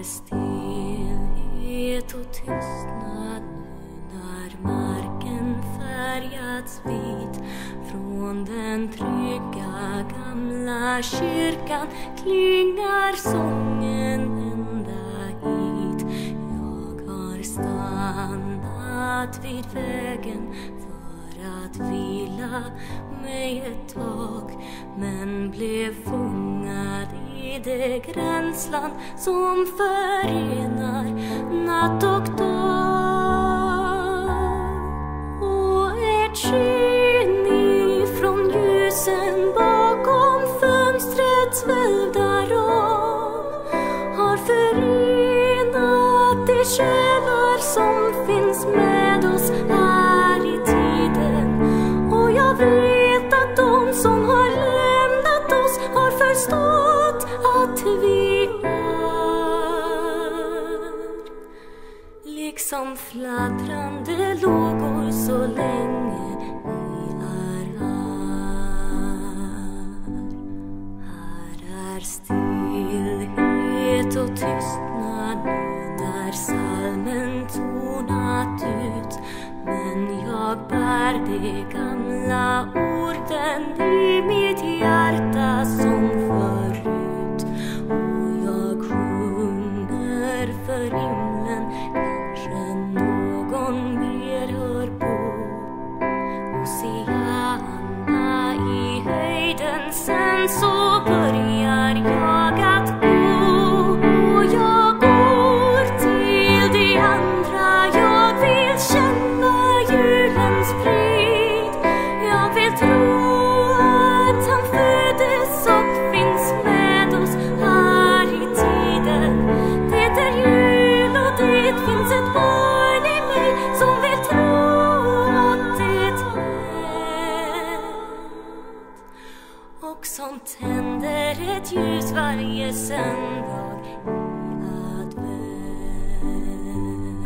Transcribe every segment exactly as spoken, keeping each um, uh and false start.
är stillhet och tystnad nu när marken färgats vit. Från den trygga gamla kyrkan klingar sången ända hit. Jag har stannat vid vägen för att vila mig ett tag, men blev fångad i det gränsland som förenar natt och dag. Och ett skyn ifrån ljusen bakom fönstrets välvda ram har förenat de själar som finns med oss här i tiden. Och jag vet att de som har lämnat oss har förstått att vi är liksom fladdrande lågor så länge vi är här. Här är stillhet och tystnad nu när salmen tonat ut, men jag bär de gamla orden i mitt hjärta som förut. Och jag sjunger för himlen, kanske någon mer hör på. Oceana i höjden, sen så börjar jag att gå. Och jag går till de andra, jag vill känna julens frid. Jag vill tro att han föddes och finns med oss här i tiden. Det är jul och det finns ett barn i mig som vill tro att det är rätt, och som tänder ett ljus varje söndag i advent.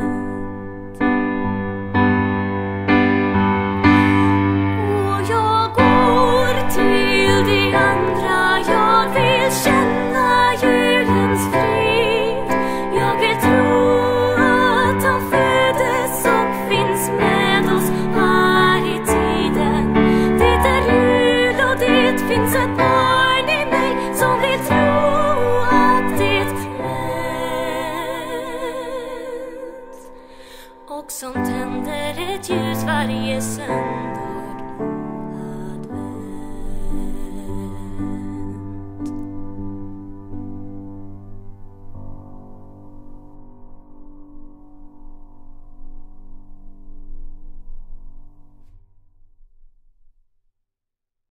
Och jag går till de andra, jag vill känna julens frid. Jag vill tro att han föddes och finns med oss här i tiden. Det är jul och det finns ett barn i mig som vill tro att det är rätt, och som tänder ett ljus varje söndag.